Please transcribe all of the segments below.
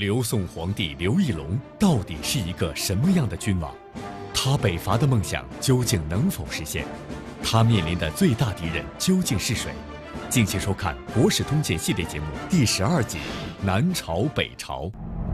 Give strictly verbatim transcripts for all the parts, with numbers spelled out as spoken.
刘宋皇帝刘义隆到底是一个什么样的君王？他北伐的梦想究竟能否实现？他面临的最大敌人究竟是谁？敬请收看《国史通鉴》系列节目第十二集《南朝北朝》。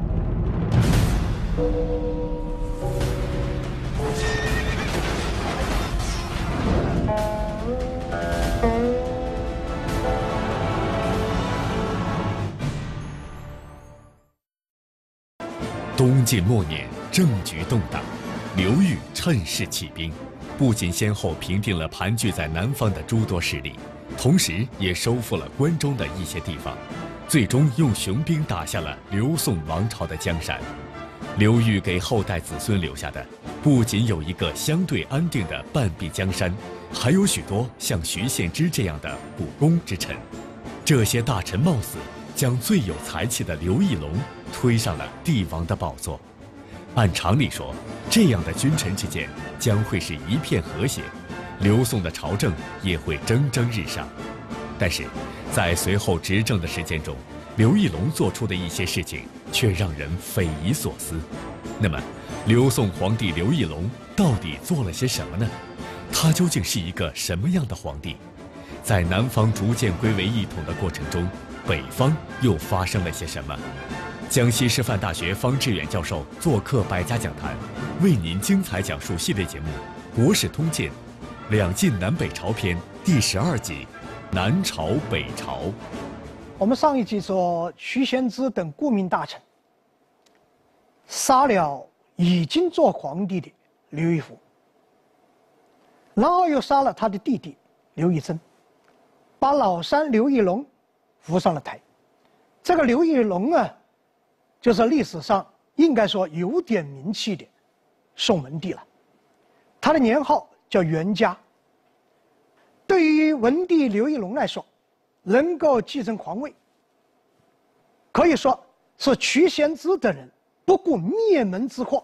东晋末年，政局动荡，刘裕趁势起兵，不仅先后平定了盘踞在南方的诸多势力，同时也收复了关中的一些地方，最终用雄兵打下了刘宋王朝的江山。刘裕给后代子孙留下的，不仅有一个相对安定的半壁江山，还有许多像徐献之这样的股肱之臣。这些大臣冒死将最有才气的刘义隆推上了帝王的宝座。按常理说，这样的君臣之间将会是一片和谐，刘宋的朝政也会蒸蒸日上。但是，在随后执政的时间中，刘义隆做出的一些事情却让人匪夷所思。那么，刘宋皇帝刘义隆到底做了些什么呢？他究竟是一个什么样的皇帝？在南方逐渐归为一统的过程中，北方又发生了些什么？江西师范大学方志远教授做客百家讲坛，为您精彩讲述系列节目《国史通鉴·两晋南北朝篇》第十二集《南朝北朝》。 我们上一集说，徐献之等顾命大臣杀了已经做皇帝的刘义福，然后又杀了他的弟弟刘义珍，把老三刘义隆扶上了台。这个刘义隆啊，就是历史上应该说有点名气的宋文帝了。他的年号叫元嘉。对于文帝刘义隆来说，能够继承皇位，可以说是屈献之等人不顾灭门之祸，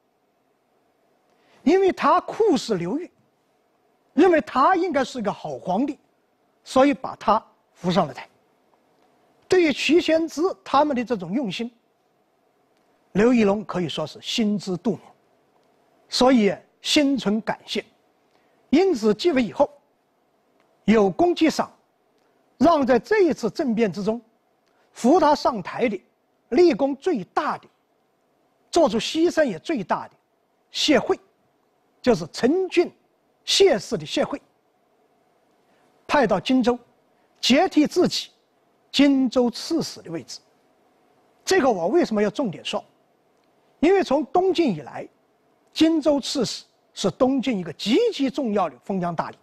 因为他酷视刘裕，认为他应该是个好皇帝，所以把他扶上了台。对于屈献之他们的这种用心，刘义隆可以说是心知肚明，所以心存感谢。因此继位以后，有功绩赏，让在这一次政变之中扶他上台的、立功最大的、做出牺牲也最大的谢惠，就是陈郡谢氏的谢惠，派到荆州，接替自己荆州刺史的位置。这个我为什么要重点说？因为从东晋以来，荆州刺史是东晋一个极其重要的封疆大吏，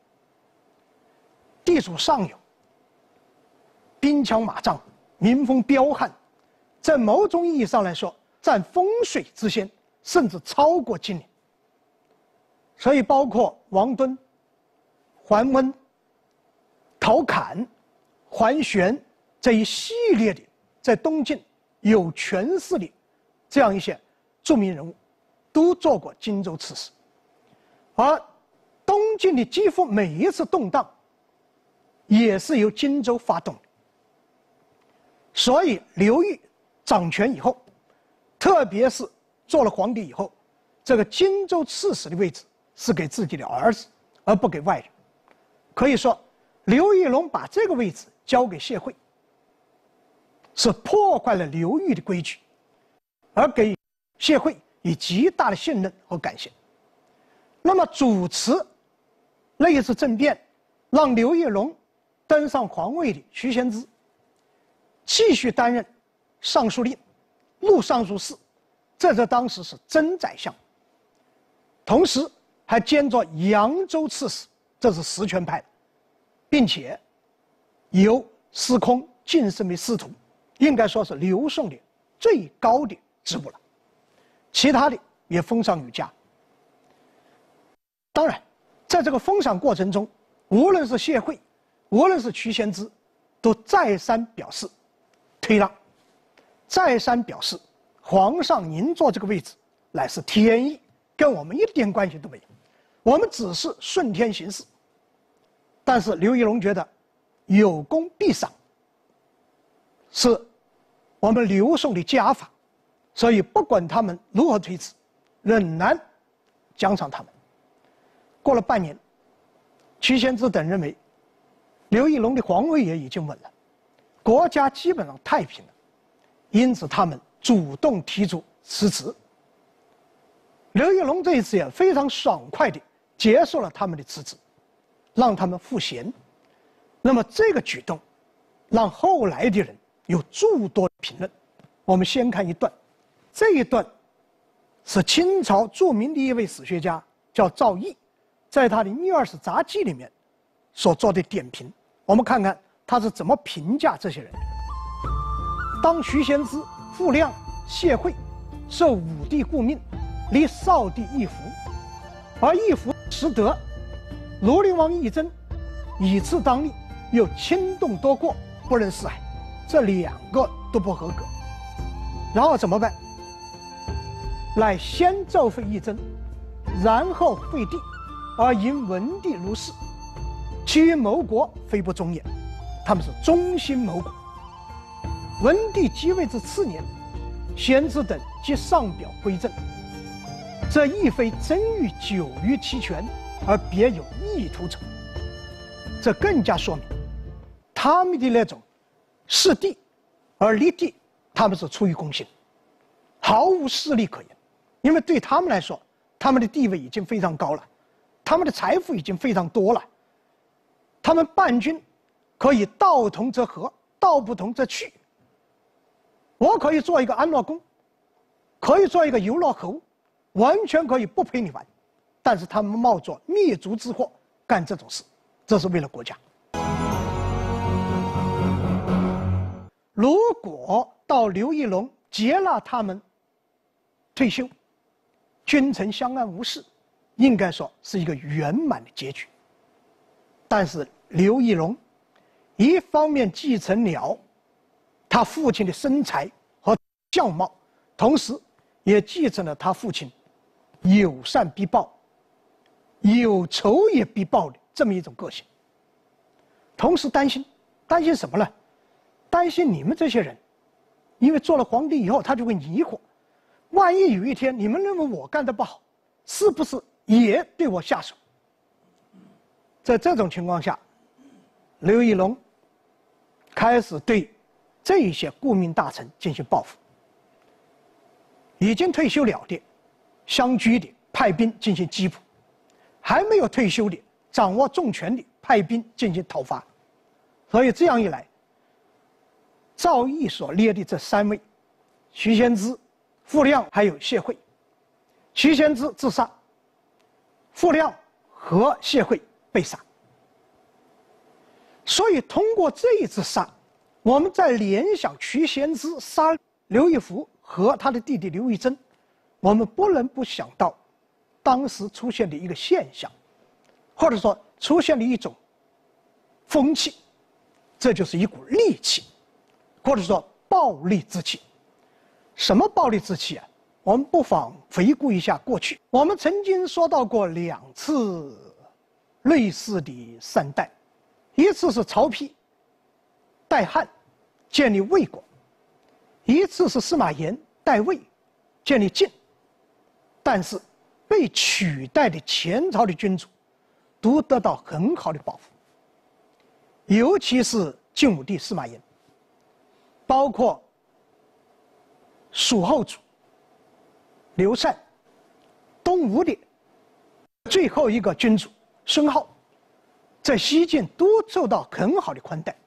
地处上游，兵强马壮，民风彪悍，在某种意义上来说占风水之先，甚至超过金陵。所以包括王敦、桓温、陶侃、桓玄这一系列的在东晋有权势的这样一些著名人物，都做过荆州刺史。而东晋的几乎每一次动荡也是由荆州发动的。所以刘裕掌权以后，特别是做了皇帝以后，这个荆州刺史的位置是给自己的儿子，而不给外人。可以说，刘义隆把这个位置交给谢惠，是破坏了刘裕的规矩，而给谢惠以极大的信任和感谢。那么主持那一次政变，让刘义隆登上皇位的屈献之，继续担任尚书令、录尚书事，这在当时是真宰相，同时还兼着扬州刺史，这是实权派的，并且由司空晋升为司徒，应该说是刘宋的最高的职务了。其他的也封赏有加。当然，在这个封赏过程中，无论是谢惠，无论是屈献之，都再三表示推让，再三表示皇上您坐这个位置乃是天意，跟我们一点关系都没有，我们只是顺天行事。但是刘义隆觉得有功必赏，是我们刘宋的家法，所以不管他们如何推辞，仍然奖赏他们。过了半年，屈仙芝等认为刘义隆的皇位也已经稳了，国家基本上太平了，因此他们主动提出辞职。刘义隆这一次也非常爽快地接受了他们的辞职，让他们赋闲。那么这个举动让后来的人有诸多评论。我们先看一段，这一段是清朝著名的一位史学家叫赵翼，在他的《聂二史杂记》里面所做的点评。我们看看他是怎么评价这些人的。当徐贤之、傅亮、谢晦受武帝顾命，立少帝义服，而义服实德，庐陵王义真以次当立，又轻动多过，不能四海，这两个都不合格。然后怎么办？乃先奏废义真，然后废帝，而因文帝如是，其余谋国非不忠也。他们是忠心谋国。文帝即位之次年，贤之等即上表归政，这亦非真欲久于其权，而别有意图者。这更加说明他们的那种弑帝而立帝，他们是出于公心，毫无势力可言。因为对他们来说，他们的地位已经非常高了，他们的财富已经非常多了，他们办军可以道同则和，道不同则去。我可以做一个安乐公，可以做一个游乐侯，完全可以不陪你玩，但是他们冒着灭族之祸干这种事，这是为了国家。如果到刘义隆接纳他们退休，君臣相安无事，应该说是一个圆满的结局。但是刘义隆一方面继承了他父亲的身材和相貌，同时也继承了他父亲有善必报、有仇也必报的这么一种个性。同时担心，担心什么呢？担心你们这些人，因为做了皇帝以后，他就会疑惑：万一有一天你们认为我干得不好，是不是也对我下手？在这种情况下，刘义隆开始对这一些顾命大臣进行报复。已经退休了的、相居的派兵进行缉捕，还没有退休的、掌握重权的派兵进行讨伐。所以这样一来，赵翼所列的这三位，徐贤之、傅亮还有谢晦，徐贤之自杀，傅亮和谢晦被杀。所以通过这一次杀，我们再联想徐贤之杀刘义福和他的弟弟刘义珍，我们不能不想到当时出现的一个现象，或者说出现了一种风气，这就是一股戾气，或者说暴戾之气。什么暴戾之气啊？我们不妨回顾一下过去，我们曾经说到过两次类似的善代，一次是曹丕代汉建立魏国，一次是司马炎代魏建立晋。但是被取代的前朝的君主都得到很好的保护，尤其是晋武帝司马炎，包括蜀后主刘禅、东吴的最后一个君主孙皓，在西晋都受到很好的宽待，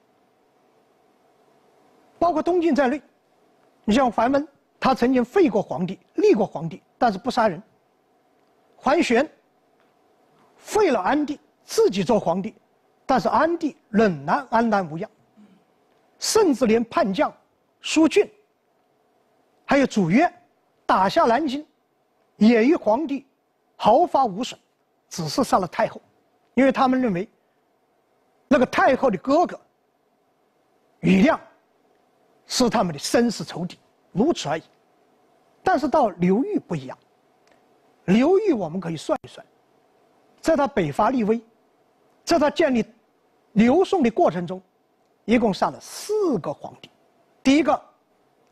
包括东晋在内。你像桓温，他曾经废过皇帝，立过皇帝，但是不杀人。桓玄废了安帝，自己做皇帝，但是安帝仍然安然无恙，甚至连叛将苏峻还有祖约打下南京，也与皇帝毫发无损，只是杀了太后，因为他们认为那个太后的哥哥庾亮是他们的生死仇敌，如此而已。但是到刘裕不一样，刘裕我们可以算一算，在他北伐立威，在他建立刘宋的过程中，一共杀了四个皇帝。第一个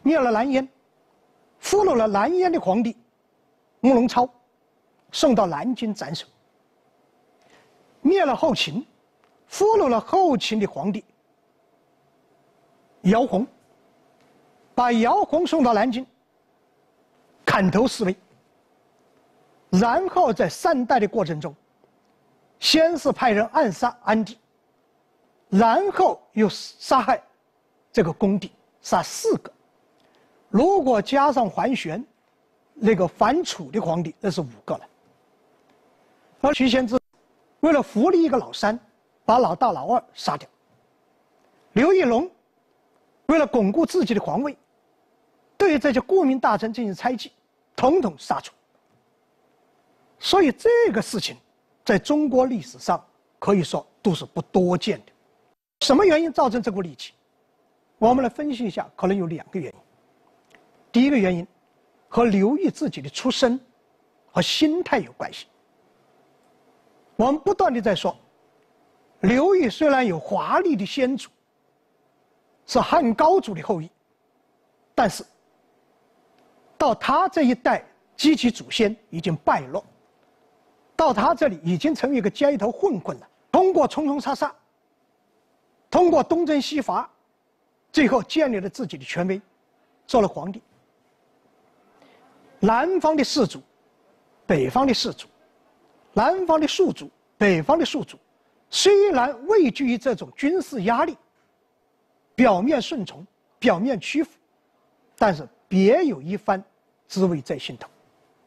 灭了南燕，俘虏了南燕的皇帝慕容超，送到南京斩首；灭了后秦，俘虏了后秦的皇帝姚泓，把姚泓送到南京，砍头示威。然后在善待的过程中，先是派人暗杀安帝，然后又杀害这个恭帝，杀四个。如果加上桓玄那个反楚的皇帝，那是五个了。而屈仙芝为了扶立一个老三，把老大老二杀掉。刘义隆为了巩固自己的皇位，对这些顾命大臣进行猜忌，统统杀除。所以这个事情在中国历史上可以说都是不多见的。什么原因造成这股戾气？我们来分析一下，可能有两个原因。第一个原因和刘裕自己的出身和心态有关系。我们不断地在说，刘裕虽然有华丽的先祖，是汉高祖的后裔，但是到他这一代及其祖先已经败落，到他这里已经成为一个街头混混了。通过冲冲杀杀，通过东征西伐，最后建立了自己的权威，做了皇帝。南方的士族，北方的士族，南方的庶族，北方的庶族，虽然畏惧于这种军事压力，表面顺从，表面屈服，但是别有一番滋味在心头。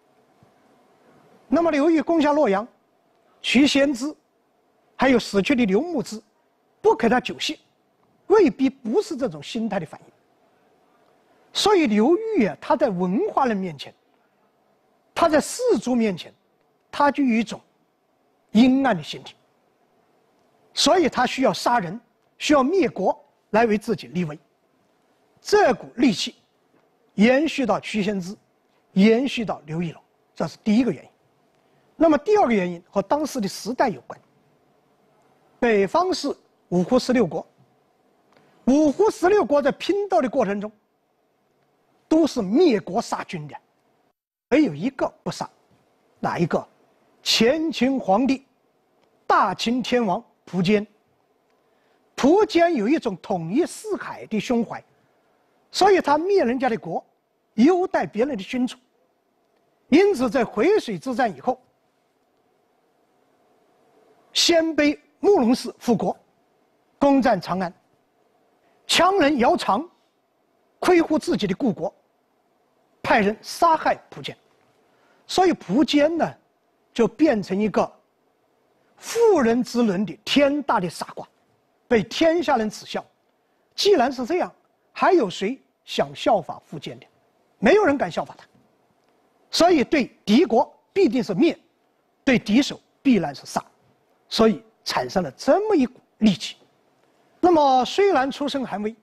那么刘裕攻下洛阳，屈仙芝还有死去的刘牧之不给他酒席，未必不是这种心态的反应。所以刘裕啊，他在文化人面前，他在士族面前，他就有一种阴暗的心体，所以他需要杀人，需要灭国来为自己立威。这股戾气延续到屈仙芝，延续到刘义隆，这是第一个原因。那么第二个原因和当时的时代有关。北方是五胡十六国，五胡十六国在拼斗的过程中，都是灭国杀君的，唯有一个不杀，哪一个？前秦皇帝大秦天王苻坚。苻坚有一种统一四海的胸怀，所以他灭人家的国，优待别人的君主。因此在回水之战以后，鲜卑慕容氏复国，攻占长安。羌人姚苌亏乎自己的故国，派人杀害苻坚。所以苻坚呢，就变成一个妇人之伦的天大的傻瓜，被天下人耻笑。既然是这样，还有谁想效法苻坚的？没有人敢效法他。所以对敌国必定是灭，对敌手必然是杀，所以产生了这么一股戾气。那么虽然出身寒微，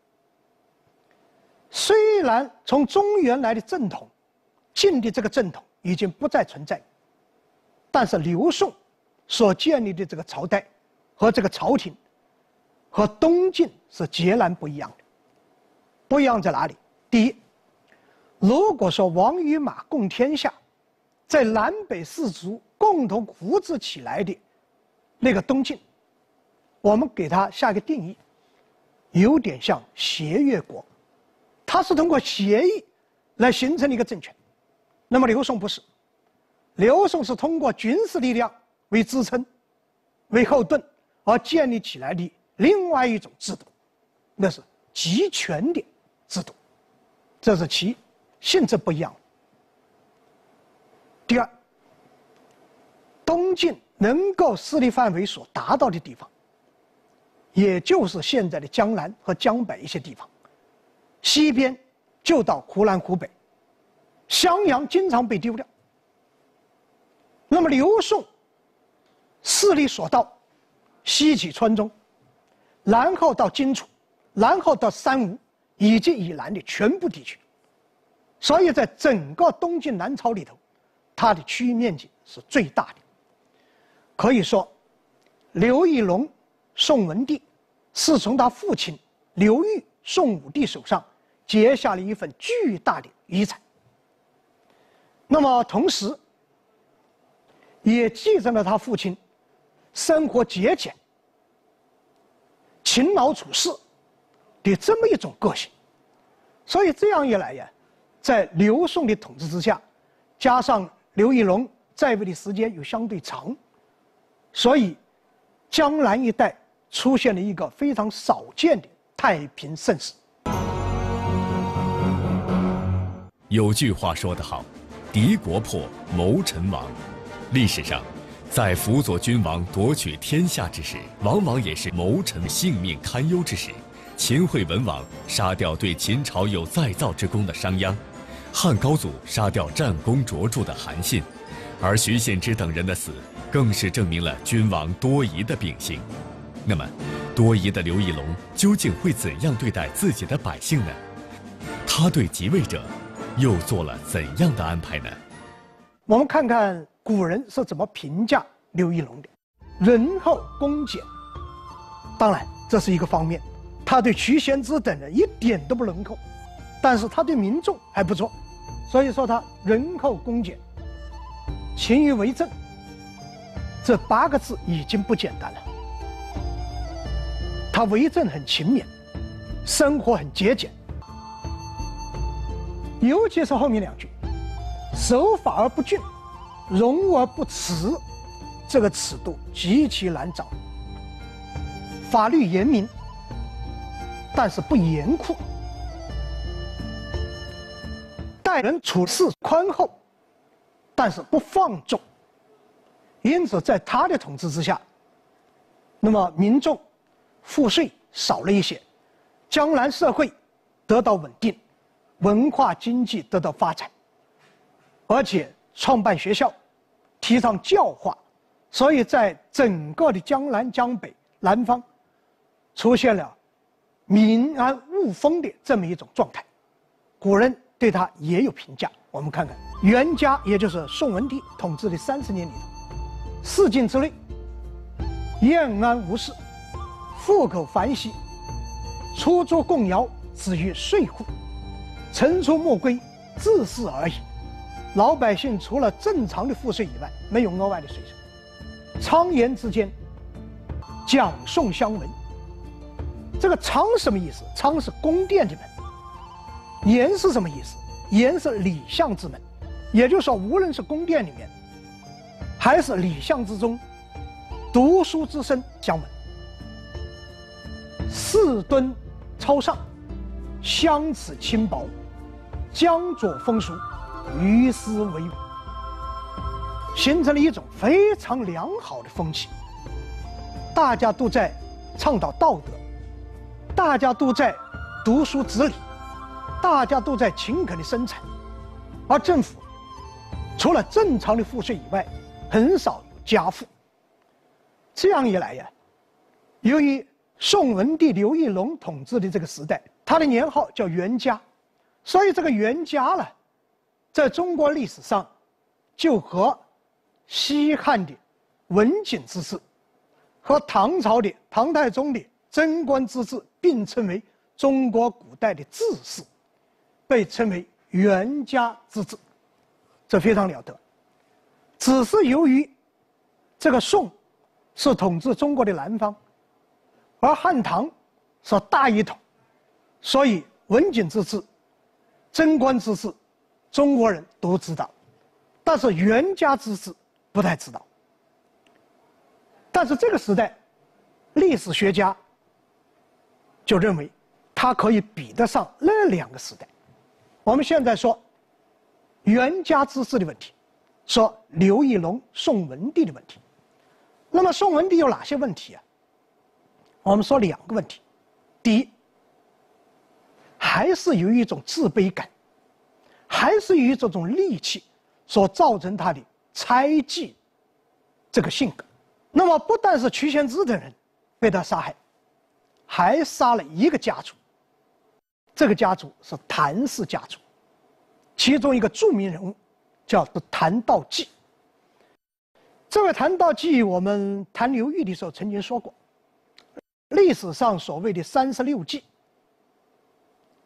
虽然从中原来的正统，晋的这个正统已经不再存在，但是刘宋所建立的这个朝代和这个朝廷和东晋是截然不一样的。不一样在哪里？第一，如果说王与马共天下，在南北四族共同扶植起来的那个东晋，我们给它下一个定义，有点像协约国，它是通过协议来形成的一个政权。那么刘宋不是，刘宋是通过军事力量为支撑、为后盾而建立起来的另外一种制度，那是集权的制度，这是其一，性质不一样。第二，东晋能够势力范围所达到的地方，也就是现在的江南和江北一些地方，西边就到湖南湖北，襄阳经常被丢掉。那么刘宋势力所到，西起川中，然后到荆楚，然后到三吴以及以南的全部地区，所以在整个东晋南朝里头，它的区域面积是最大的。可以说，刘义隆、宋文帝是从他父亲刘裕、宋武帝手上结下了一份巨大的遗产。那么同时，也继承了他父亲生活节俭、勤劳处事的这么一种个性。所以这样一来呀，在刘宋的统治之下，加上刘义隆在位的时间又相对长，所以江南一带出现了一个非常少见的太平盛世。 有句话说得好，敌国破，谋臣亡。历史上，在辅佐君王夺取天下之时，往往也是谋臣性命堪忧之时。秦惠文王杀掉对秦朝有再造之功的商鞅，汉高祖杀掉战功卓著的韩信，而徐献之等人的死，更是证明了君王多疑的秉性。那么，多疑的刘义隆究竟会怎样对待自己的百姓呢？他对即位者又做了怎样的安排呢？ 我们看看古人是怎么评价刘义隆的：仁厚恭俭。当然，这是一个方面，他对屈贤之等人一点都不仁厚，但是他对民众还不错，所以说他仁厚恭俭。勤于为政，这八个字已经不简单了。他为政很勤勉，生活很节俭，尤其是后面两句“守法而不峻，容而不耻”，这个尺度极其难掌握。法律严明，但是不严酷；待人处事宽厚，但是不放纵。因此，在他的统治之下，那么民众赋税少了一些，江南社会得到稳定，文化经济得到发展，而且创办学校，提倡教化，所以在整个的江南江北南方，出现了民安物丰的这么一种状态。古人对他也有评价，我们看看元嘉，也就是宋文帝统治的三十年里头，四境之内，晏安无事，户口繁息，出租贡徭止于税户，层出没归，自是而已。老百姓除了正常的赋税以外，没有额外的税收。昌言之间，讲宋相闻。这个昌什么意思？昌是宫殿的门。言是什么意思？言是礼相之门。也就是说，无论是宫殿里面，还是礼相之中，读书之声相闻。四敦超上，相齿轻薄，江左风俗，于斯为伍，形成了一种非常良好的风气。大家都在倡导道德，大家都在读书执礼，大家都在勤恳的生产，而政府除了正常的赋税以外，很少有加赋。这样一来呀，由于宋文帝刘义隆统治的这个时代，他的年号叫元嘉，所以这个元嘉呢，在中国历史上就和西汉的文景之治和唐朝的唐太宗的贞观之治并称为中国古代的治世，被称为元嘉之治，这非常了得。只是由于这个宋是统治中国的南方，而汉唐是大一统，所以文景之治、贞观之治中国人都知道，但是元嘉之治不太知道。但是这个时代，历史学家就认为它可以比得上那两个时代。我们现在说元嘉之治的问题，说刘义隆、宋文帝的问题。那么宋文帝有哪些问题啊？我们说两个问题。第一，还是有一种自卑感，还是有一种种戾气所造成他的猜忌这个性格。那么不但是屈贤之等人被他杀害，还杀了一个家族，这个家族是谭氏家族，其中一个著名人物叫做谭道济。这位谭道济，我们谈刘裕的时候曾经说过，历史上所谓的三十六计，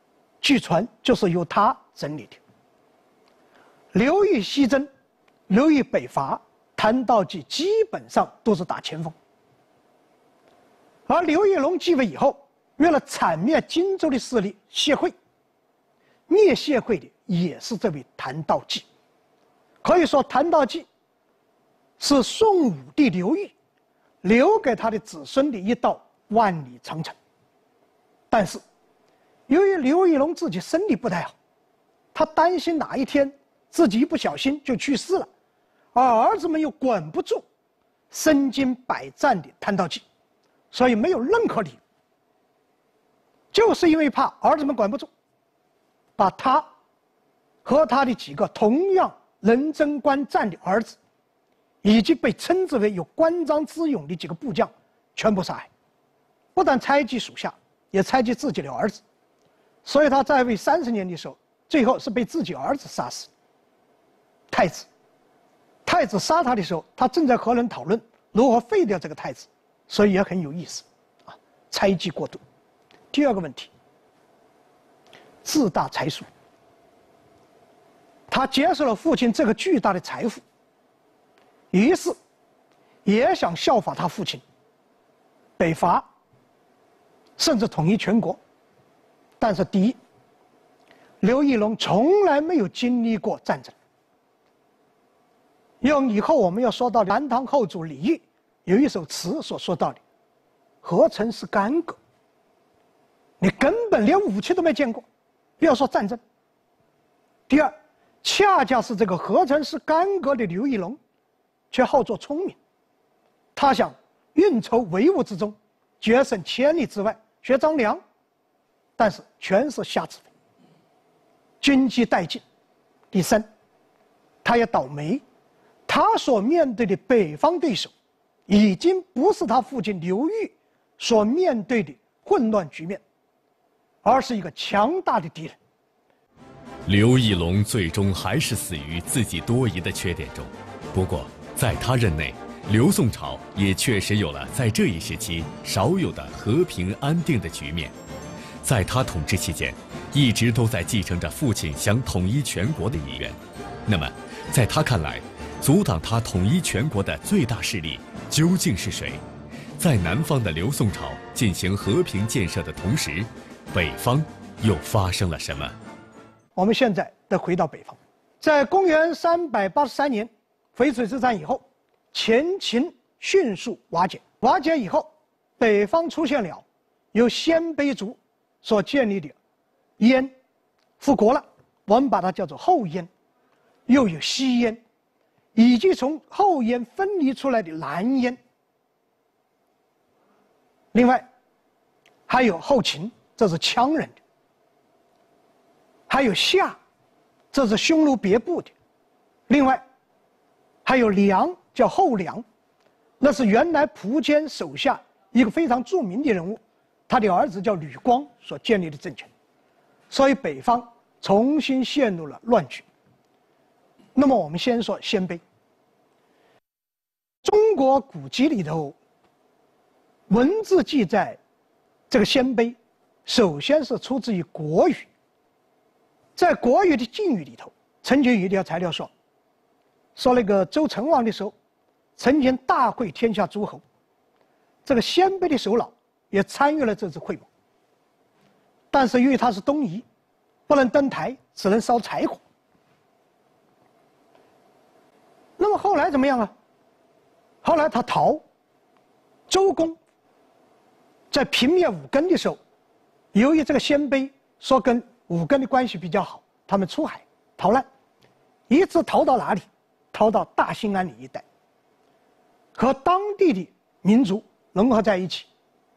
据传就是由他整理的。刘裕西征，刘裕北伐，谭道济基本上都是打前锋。而刘义隆继位以后，为了铲灭荆州的势力谢晦，灭谢晦的也是这位谭道济。可以说，谭道济是宋武帝刘裕留给他的子孙的一道万里长城。但是，由于刘义隆自己身体不太好，他担心哪一天自己一不小心就去世了，而儿子们又管不住身经百战的谭道济，所以没有任何理由，就是因为怕儿子们管不住，把他和他的几个同样能征官战的儿子，以及被称之为有关张之勇的几个部将，全部杀害，不但猜忌属下，也猜忌自己的儿子。所以他在位三十年的时候，最后是被自己儿子杀死。太子，太子杀他的时候，他正在和人讨论如何废掉这个太子，所以也很有意思，啊，猜忌过度。第二个问题，自大财疏。他接受了父亲这个巨大的财富，于是也想效法他父亲，北伐，甚至统一全国。但是第一，刘义隆从来没有经历过战争。用以后我们要说到的南唐后主李煜有一首词所说到的“何曾是干戈”，你根本连武器都没见过，不要说战争。第二，恰恰是这个何曾是干戈的刘义隆，却好作聪明，他想运筹帷幄之中，决胜千里之外，学张良，但是全是瞎指挥，军机殆尽。第三，他也倒霉，他所面对的北方对手，已经不是他父亲刘裕所面对的混乱局面，而是一个强大的敌人。 刘义隆最终还是死于自己多疑的缺点中。不过，在他任内，刘宋朝也确实有了在这一时期少有的和平安定的局面。在他统治期间，一直都在继承着父亲想统一全国的意愿。那么，在他看来，阻挡他统一全国的最大势力究竟是谁？在南方的刘宋朝进行和平建设的同时，北方又发生了什么？ 我们现在得回到北方，在公元三百八十三年淝水之战以后，前秦迅速瓦解。瓦解以后，北方出现了由鲜卑族所建立的燕，复国了，我们把它叫做后燕，又有西燕，以及从后燕分离出来的南燕。另外，还有后秦，这是羌人的。还有夏，这是匈奴别部的；另外，还有梁，叫后梁，那是原来苻坚手下一个非常著名的人物，他的儿子叫吕光所建立的政权。所以北方重新陷入了乱局。那么我们先说鲜卑。中国古籍里头，文字记载这个鲜卑，首先是出自于国语。在国语的晋语里头，曾经有一条材料说，说那个周成王的时候，曾经大会天下诸侯，这个鲜卑的首脑也参与了这次会盟。但是由于他是东夷，不能登台，只能烧柴火。那么后来怎么样啊？后来他逃，周公在平灭武庚的时候，由于这个鲜卑说跟武庚的关系比较好，他们出海逃难，一直逃到哪里？逃到大兴安岭一带，和当地的民族融合在一起，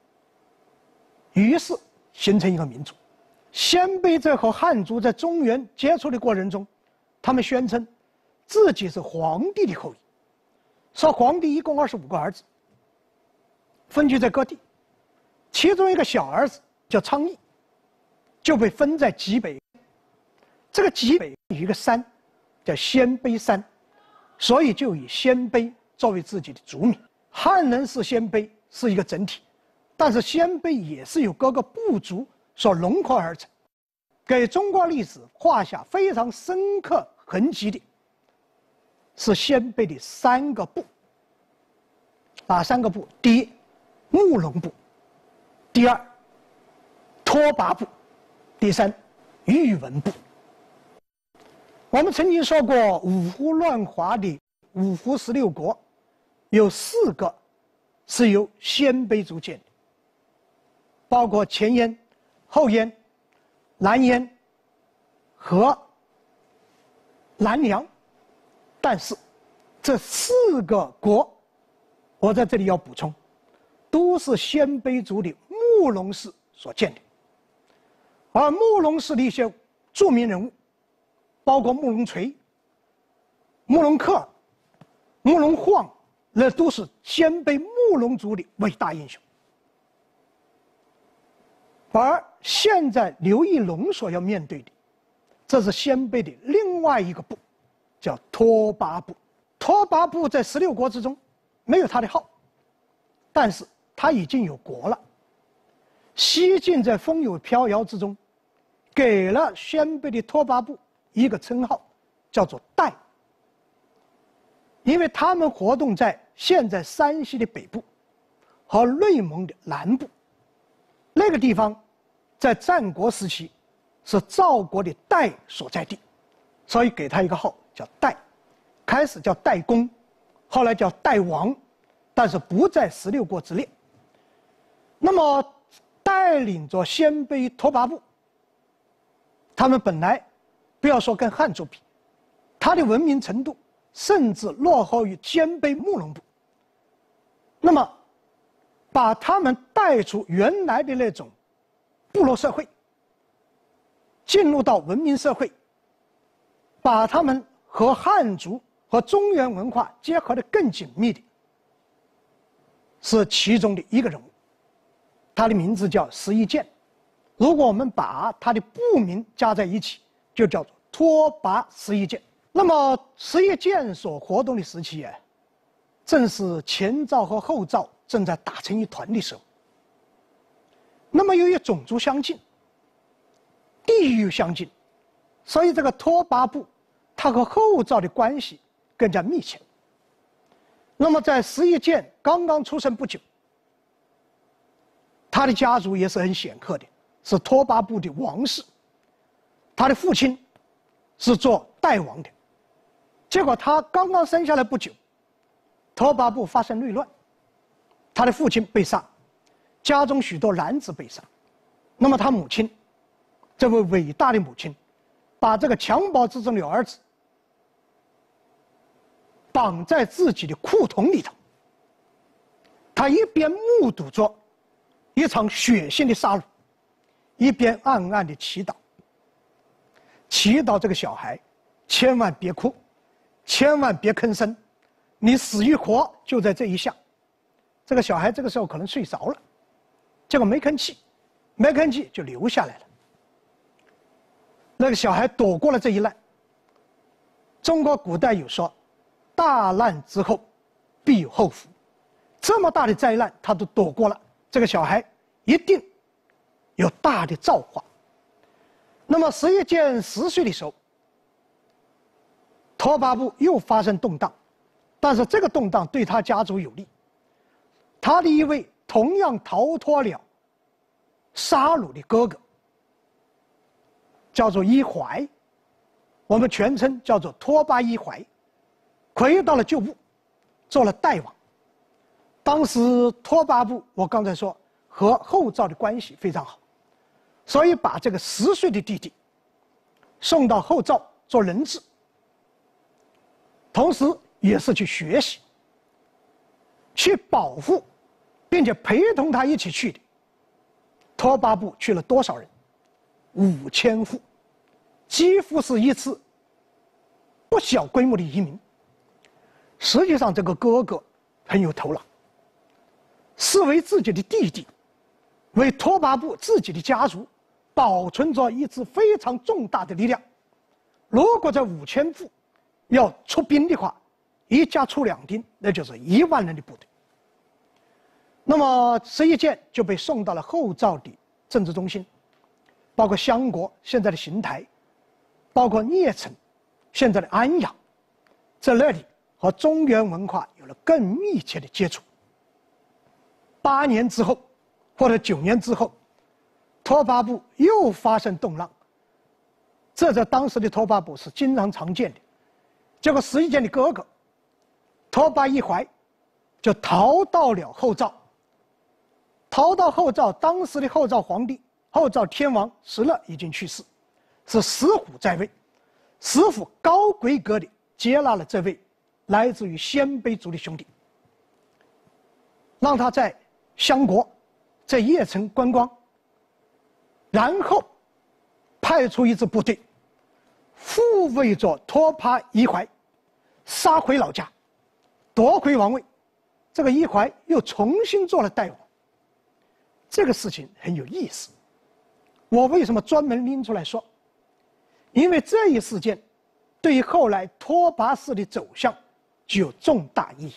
于是形成一个民族。鲜卑在和汉族在中原接触的过程中，他们宣称自己是黄帝的后裔，说黄帝一共二十五个儿子，分居在各地，其中一个小儿子叫昌邑，就被分在极北。这个极北有一个山叫鲜卑山，所以就以鲜卑作为自己的族名。汉人是鲜卑是一个整体，但是鲜卑也是由各个部族所融合而成。 给中国历史画下非常深刻痕迹的，是鲜卑的三个部。哪三个部？第一，慕容部；第二，拓跋部；第三，宇文部。我们曾经说过，五胡乱华的五胡十六国，有四个是由鲜卑族建的，包括前燕、后燕、南燕和南梁。但是这四个国，我在这里要补充，都是鲜卑族的慕容氏所建的。而慕容氏的一些著名人物，包括慕容垂、慕容恪、慕容晃，那都是鲜卑慕容族的伟大英雄。而现在刘义隆所要面对的，这是鲜卑的另外一个部，叫拓跋部。拓跋部在十六国之中没有他的号，但是他已经有国了。西晋在风雨飘摇之中，给了鲜卑的拓跋部一个称号，叫做代。因为他们活动在现在山西的北部和内蒙的南部，那个地方在战国时期是赵国的代所在地，所以给他一个号叫代。开始叫代公，后来叫代王，但是不在十六国之列。那么带领着鲜卑拓跋部，他们本来不要说跟汉族比，他的文明程度甚至落后于鲜卑慕容部。那么把他们带出原来的那种部落社会，进入到文明社会，把他们和汉族和中原文化结合得更紧密的，是其中的一个人物，他的名字叫石义建。如果我们把他的部名加在一起，就叫做拓跋石义建。那么石义建所活动的时期啊，正是前赵和后赵正在打成一团的时候。那么由于种族相近，地域相近，所以这个拓跋部他和后赵的关系更加密切。那么在石义建刚刚出生不久，他的家族也是很显赫的，是拓跋部的王室。他的父亲是做代王的，结果他刚刚生下来不久，拓跋部发生内乱，他的父亲被杀，家中许多男子被杀。那么他母亲，这位伟大的母亲，把这个襁褓之中的儿子绑在自己的裤筒里头，他一边目睹着一场血腥的杀戮，一边暗暗的祈祷，祈祷这个小孩千万别哭，千万别吭声，你死与活就在这一下。这个小孩这个时候可能睡着了，结果没吭气，没吭气就流下来了。那个小孩躲过了这一难。中国古代有说，大难之后必有后福，这么大的灾难他都躲过了，这个小孩一定有大的造化。那么石义建十岁的时候，拓跋部又发生动荡，但是这个动荡对他家族有利。他的一位同样逃脱了杀戮的哥哥，叫做伊怀，我们全称叫做拓跋伊怀，回到了旧部，做了代王。当时拓跋部我刚才说和后赵的关系非常好，所以把这个十岁的弟弟送到后赵做人质，同时也是去学习，去保护，并且陪同他一起去的。拓跋部去了多少人？五千户，几乎是一次不小规模的移民。实际上，这个哥哥很有头脑，是为自己的弟弟，为拓跋部自己的家族保存着一支非常重大的力量。如果这五千户要出兵的话，一家出两丁，那就是一万人的部队。那么石义建就被送到了后赵的政治中心， 包括相国现在的邢台，包括镊城现在的安阳，在那里和中原文化有了更密切的接触。八年之后，或者九年之后，拓跋部又发生动乱，这在当时的拓跋部是经常常见的。结果石夷简的哥哥拓跋一怀就逃到了后赵，逃到后赵，当时的后赵皇帝后赵天王石勒已经去世，是石虎在位。石虎高规格地接纳了这位来自于鲜卑族的兄弟，让他在相国在邺城观光，然后派出一支部队护卫着拓跋一怀杀回老家，夺回王位。这个一怀又重新做了代王。这个事情很有意思，我为什么专门拎出来说？因为这一事件对于后来拓跋氏的走向具有重大意义。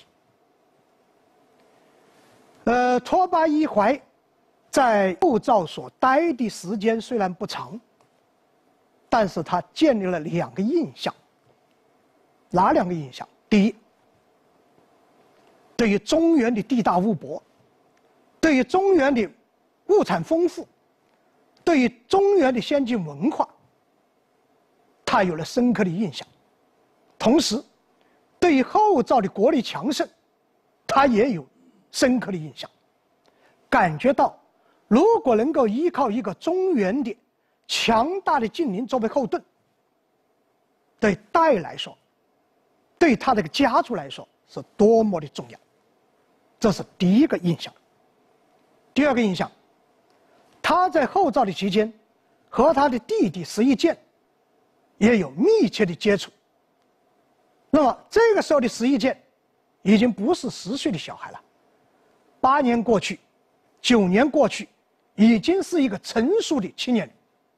呃，拓跋一怀在后赵所待的时间虽然不长，但是他建立了两个印象。哪两个印象？第一，对于中原的地大物博，对于中原的物产丰富，对于中原的先进文化，他有了深刻的印象。同时，对于后赵的国力强盛，他也有深刻的印象。感觉到，如果能够依靠一个中原的强大的近邻作为后盾，对代来说，对他这个家族来说是多么的重要。这是第一个印象。第二个印象，他在后赵的期间，和他的弟弟石夷简也有密切的接触。那么这个时候的石夷简已经不是十岁的小孩了，八年过去，九年过去，已经是一个成熟的青年人。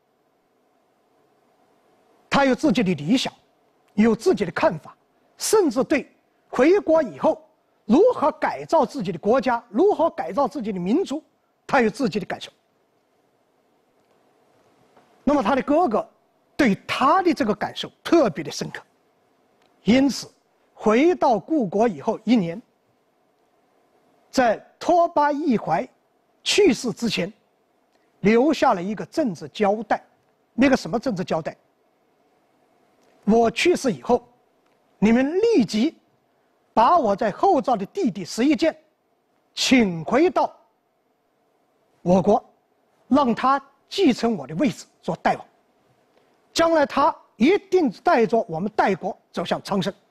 他有自己的理想，有自己的看法，甚至对回国以后如何改造自己的国家，如何改造自己的民族，他有自己的感受。那么他的哥哥对他的这个感受特别的深刻，因此回到故国以后一年，在拓跋一怀去世之前，留下了一个政治交代。那个什么政治交代？我去世以后，你们立即把我在后赵的弟弟石夷简请回到我国，让他继承我的位置做代王，将来他一定带着我们代国走向昌盛。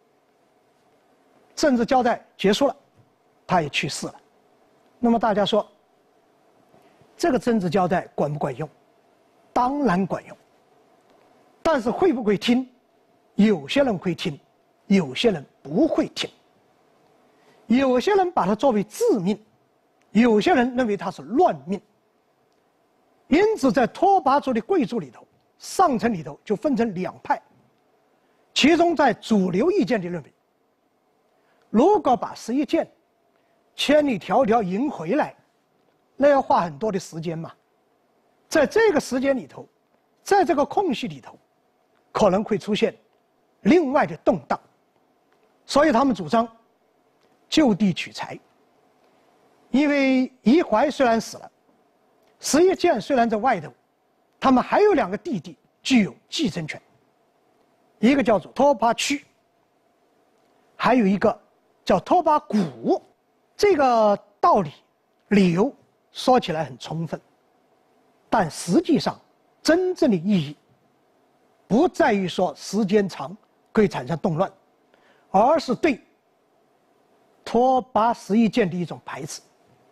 政治交代结束了，他也去世了。那么大家说，这个政治交代管不管用？当然管用。但是会不会听？有些人会听，有些人不会听。有些人把它作为致命，有些人认为它是乱命。因此在拓跋族的贵族里头，上层里头就分成两派。其中在主流意见里认为，如果把石夷简千里迢迢迎回来，那要花很多的时间嘛。在这个时间里头，在这个空隙里头，可能会出现另外的动荡，所以他们主张就地取材。因为一怀虽然死了，石夷简虽然在外头，他们还有两个弟弟具有继承权，一个叫做拓跋屈，还有一个叫拓跋古。这个道理理由说起来很充分，但实际上真正的意义不在于说时间长可以产生动乱，而是对拓跋石夷简的一种排斥。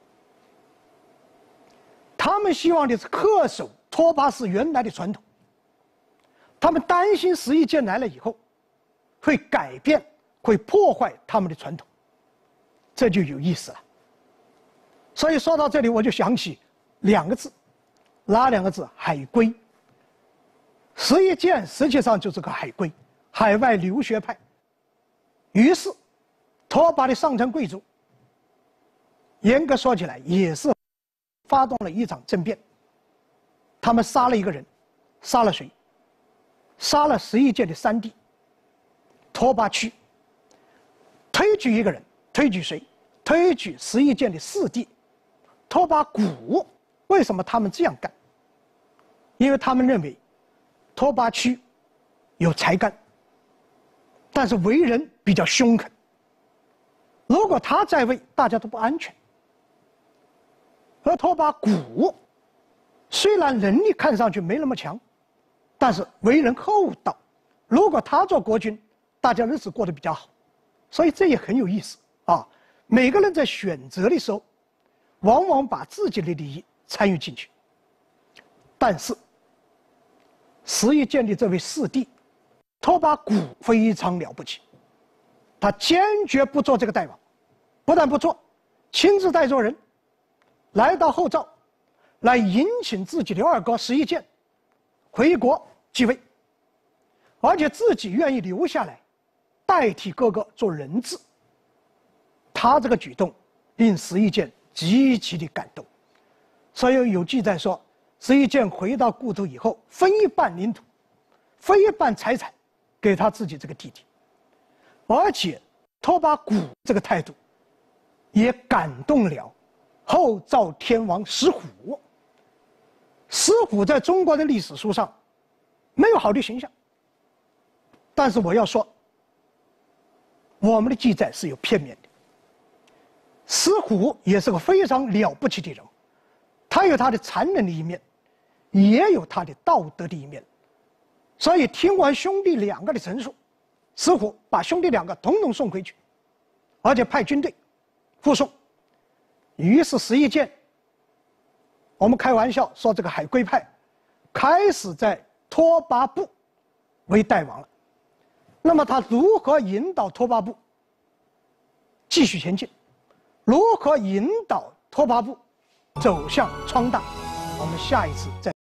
他们希望的是恪守拓跋氏原来的传统，他们担心石夷简来了以后会改变，会破坏他们的传统，这就有意思了。所以说到这里，我就想起两个字，哪两个字？海归。石夷简实际上就是个海归，海外留学派。于是拓跋的上层贵族严格说起来也是发动了一场政变， 他们杀了一个人，杀了谁？杀了十一届的三弟拓跋曲，推举一个人，推举谁？推举十一届的四弟拓跋古。为什么他们这样干？因为他们认为拓跋曲有才干，但是为人比较凶狠。如果他在位，大家都不安全。而拓跋古虽然能力看上去没那么强，但是为人厚道。如果他做国君，大家日子过得比较好。所以这也很有意思啊。每个人在选择的时候，往往把自己的利益参与进去。但是十一届的这位四弟拓跋古非常了不起，他坚决不做这个代王，不但不做，亲自带着人来到后赵，来迎请自己的二哥十一届回国继位，而且自己愿意留下来代替哥哥做人质。他这个举动令十一届极其的感动，所以有记载说，十一届回到故土以后，分一半领土，分一半财产给他自己这个弟弟。而且拓跋古这个态度也感动了后赵天王石虎。石虎在中国的历史书上没有好的形象，但是我要说，我们的记载是有片面的。石虎也是个非常了不起的人，他有他的残忍的一面，也有他的道德的一面。所以听完兄弟两个的陈述，石虎把兄弟两个统统送回去，而且派军队护送。于是十一届，我们开玩笑说这个海归派开始在拓跋部为代王了。那么他如何引导拓跋部继续前进？如何引导拓跋部走向昌大？我们下一次再。